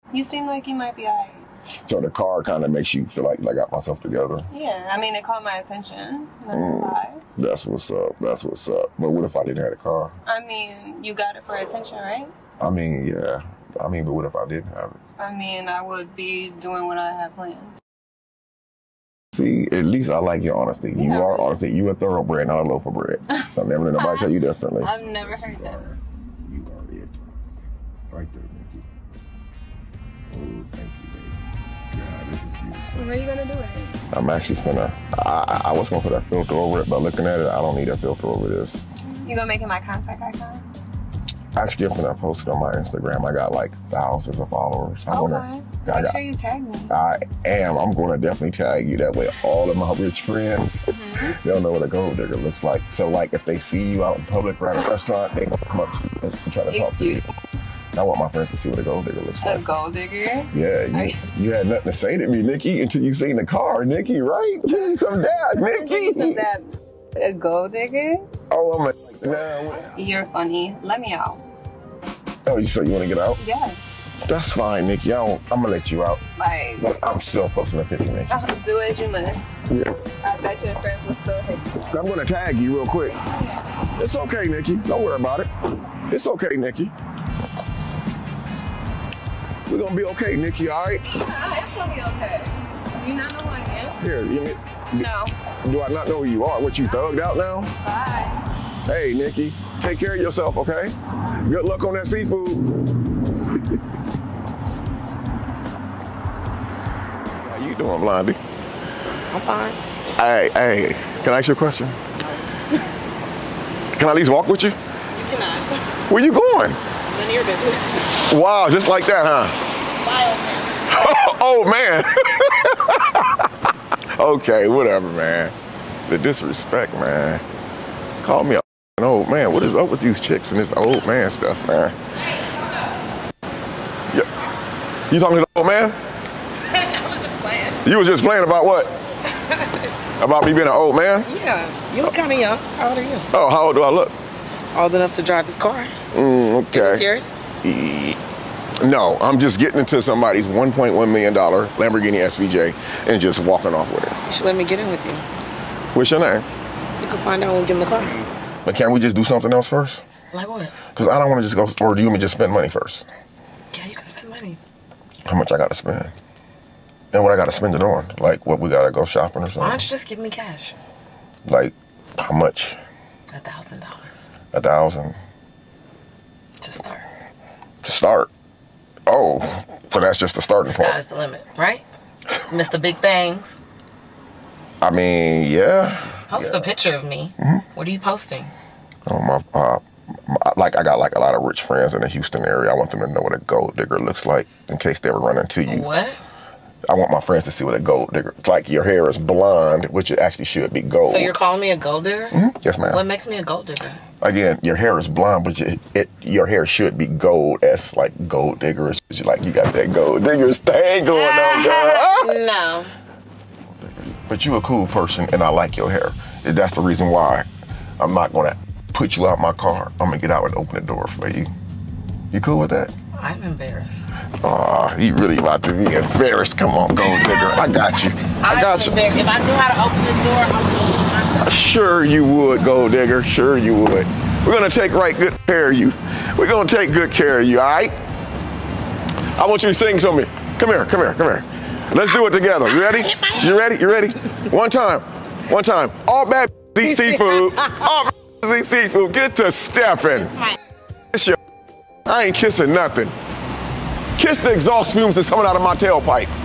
You seem like you might be alright. So the car kind of makes you feel like I got myself together. Yeah, I mean, it caught my attention. Not gonna lie. That's what's up. That's what's up. But what if I didn't have a car? I mean, you got it for attention, right? I mean, yeah. I mean, but what if I didn't have it? I mean, I would be doing what I had planned. See, at least I like your honesty. You are really. honesty. You a thoroughbred, not a loaf of bread. I've never let nobody tell you differently. I've never heard that. You are it. Right there, Nikki. Oh, thank you, baby. God, this is beautiful. What are you gonna do with it? I'm actually finna, I was gonna put a filter over it, but looking at it, I don't need a filter over this. You gonna make it my contact icon? Actually, I'm finna post it on my Instagram. I got like thousands of followers. Okay. Make sure you tag me. I am. I'm gonna definitely tag you. That way all of my rich friends, they'll know what a gold digger looks like. So like if they see you out in public or at a restaurant, they gonna come up to you and try to talk to you. I want my friends to see what a gold digger looks like. A gold digger? Yeah, you had nothing to say to me, Nikki, until you seen the car, Nikki, right? Give me some dad, Nikki. Some dad. A gold digger? Oh, I'm like, nah. You're funny. Let me out. Oh, so you want to get out? Yes. That's fine, Nikki. I'm gonna let you out. Like, But I'm still posting a picture, Nikki. do as you must. Yeah. I bet your friends will still hate you. I'm gonna tag you real quick. It's okay, Nikki. Don't worry about it. It's okay, Nikki. We're gonna be okay, Nikki, all right? Yeah, I am gonna be okay. You not know who I am? Here, No. do I not know who you are? What, you thugged out now? Bye. Hey, Nikki, take care of yourself, okay? Good luck on that seafood. How you doing, Blondie? I'm fine. Hey, can I ask you a question? Can I at least walk with you? You cannot. Where you going? None of your business. Wow, just like that, huh? Bye, old man. Oh, man. Okay, whatever, man. The disrespect, man. Call me an old man. What is up with these chicks and this old man stuff, man? Yeah. You talking to the old man? I was just playing. You was just playing about what? About me being an old man? Yeah, you look kind of young. How old are you? Oh, how old do I look? Old enough to drive this car. Okay. Is this yours? No, I'm just getting into somebody's $1.1 million Lamborghini SVJ and just walking off with it. You should let me get in with you. What's your name? You can find out when we get in the car. But can't we just do something else first? Like what? Because I don't want to just go, or do you want me to just spend money first? Yeah, you can spend money. How much I got to spend? And what I got to spend it on? Like what, we got to go shopping or something? Why don't you just give me cash? Like how much? $1,000. 1,000? To start. To start? Oh, so that's just the starting point. Sky's the limit, right? Mr. Big Things. I mean, yeah. Post a picture of me. What are you posting? Oh, like I got like a lot of rich friends in the Houston area. I want them to know what a gold digger looks like in case they ever run into you. What? I want my friends to see what a gold digger. It's like your hair is blonde, which it actually should be gold. So you're calling me a gold digger? Yes, ma'am. What makes me a gold digger? Again, your hair is blonde, but your hair should be gold. As like gold digger. It's like you got that gold digger thing going on, girl. No. But you a cool person, and I like your hair. And that's the reason why I'm not gonna put you out my car. I'm gonna get out and open the door for you. You cool with that? I'm embarrassed. Oh, you really about to be embarrassed. Come on, gold digger. I got you. I got you. If I knew how to open this door, I would open it myself. Sure you would, gold digger. Sure you would. We're gonna take good care of you. We're gonna take good care of you, all right? I want you to sing to me. Come here, come here, come here. Let's do it together. You ready? You ready? You ready? One time. One time. All bad eat seafood. All bad eat seafood. Get to stepping. Kiss your. I ain't kissing nothing. Kiss the exhaust fumes that's coming out of my tailpipe.